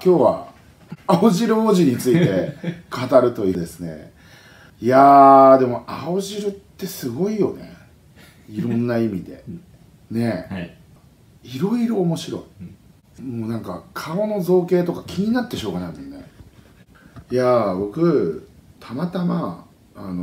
今日は青汁王子について語るというですね。いやーでも青汁ってすごいよね、いろんな意味でねえ、はい、いろいろ面白い、もうなんか顔の造形とか気になってしょうがないもんね。いやー僕たまたまほら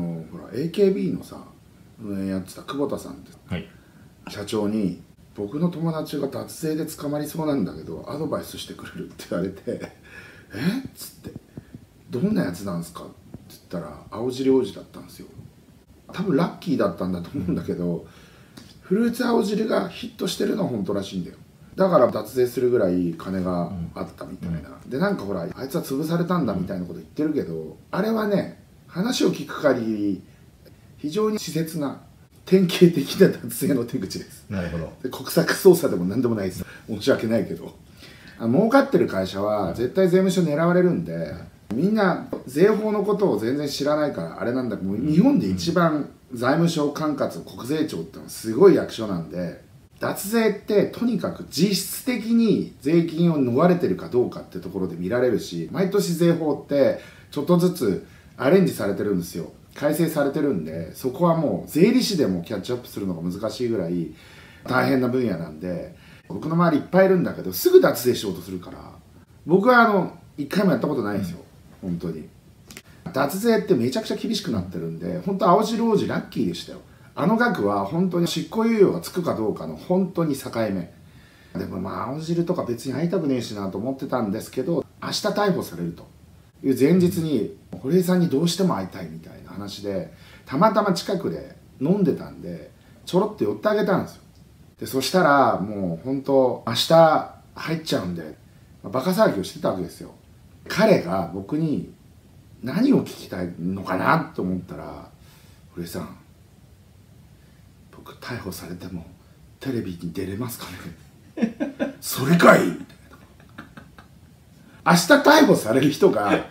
AKB のさ運営やってた久保田さんって、はい、社長に僕の友達が脱税で捕まりそうなんだけどアドバイスしてくれるって言われてえっつってどんなやつなんですかって言ったら青汁王子だったんですよ。多分ラッキーだったんだと思うんだけど、フルーツ青汁がヒットしてるのは本当らしいんだよ。だから脱税するぐらい金があったみたいな、でなんかほらあいつは潰されたんだみたいなこと言ってるけど、あれはね話を聞く限り非常に稚拙な典型的な脱税の手口です。 なるほど。 で国策捜査でも何でもないです。申し訳ないけど儲かってる会社は絶対税務署狙われるんで、みんな税法のことを全然知らないからあれなんだけど、日本で一番財務省管轄国税庁ってのはすごい役所なんで、脱税ってとにかく実質的に税金を逃れてるかどうかってところで見られるし、毎年税法ってちょっとずつアレンジされてるんですよ。改正されてるんで、そこはもう税理士でもキャッチアップするのが難しいぐらい大変な分野なんで、僕の周りいっぱいいるんだけどすぐ脱税しようとするから、僕は一回もやったことないんですよ、本当に。脱税ってめちゃくちゃ厳しくなってるんで、本当青汁王子ラッキーでしたよ。あの額は本当に執行猶予がつくかどうかの本当に境目でも、まあ青汁とか別に会いたくねえしなと思ってたんですけど、明日逮捕されるという前日に堀江さんにどうしても会いたいみたいな話で、たまたま近くで飲んでたんでちょろっと寄ってあげたんですよ。でそしたらもう本当明日入っちゃうんでバカ騒ぎをしてたわけですよ。彼が僕に何を聞きたいのかなと思ったら「堀江さん、僕逮捕されてもテレビに出れますかね?」それかいみたいな。明日逮捕される人が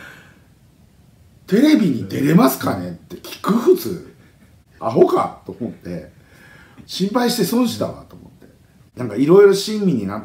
テレビに出れますかねって聞く、普通アホかと思って心配して損したわと思って、なんかいろいろ親身になって、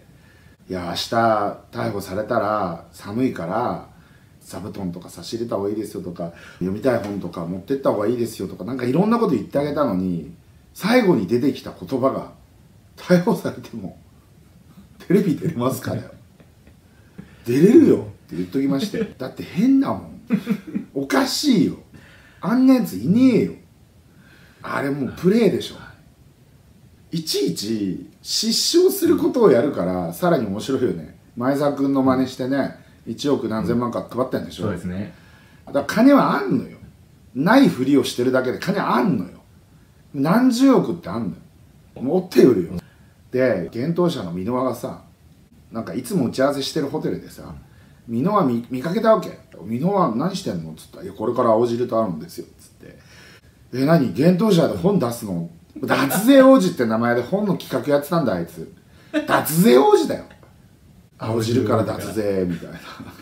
いや明日逮捕されたら寒いから座布団とか差し入れた方がいいですよとか、読みたい本とか持ってった方がいいですよとか、なんかいろんなこと言ってあげたのに、最後に出てきた言葉が「逮捕されてもテレビ出れますかね?」出れるよって言っときまして。だって変なもん、おかしいよ、あんなやついねえよ。あれもうプレーでしょ。いちいち失笑することをやるからさらに面白いよね。前澤君の真似してね、1億何千万か配ってんでしょ。 そうですね。 だから金はあんのよ。ないふりをしてるだけで金あんのよ。何十億ってあんのよ。持って売るよ。で幻冬舎の箕輪がさ、なんかいつも打ち合わせしてるホテルでさ、箕輪見かけたわけ。箕輪何してんのっつったら「いやこれから青汁と会うんですよ」っつって「何幻冬舎で本出すの?」脱税王子って名前で本の企画やってたんだあいつ。脱税王子だよ、青汁から脱税みたいな。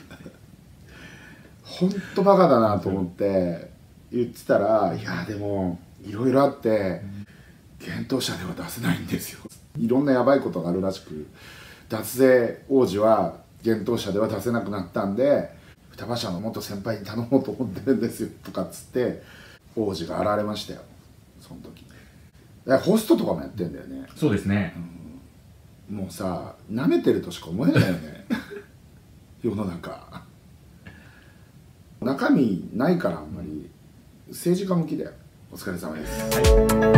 ほんとバカだなと思って言ってたら「いやでもいろいろあって幻冬舎では出せないんですよ」いろんなやばいことがあるらしく、脱税王子は幻冬舎では出せなくなったんで双葉社の元先輩に頼もうと思ってるんですよとかっつって王子が現れましたよ、その時。ホストとかもやってんだよね。 そうですね、 もうさ舐めてるとしか思えないよね世の中中身ないから、あんまり政治家向きだよ。お疲れ様です。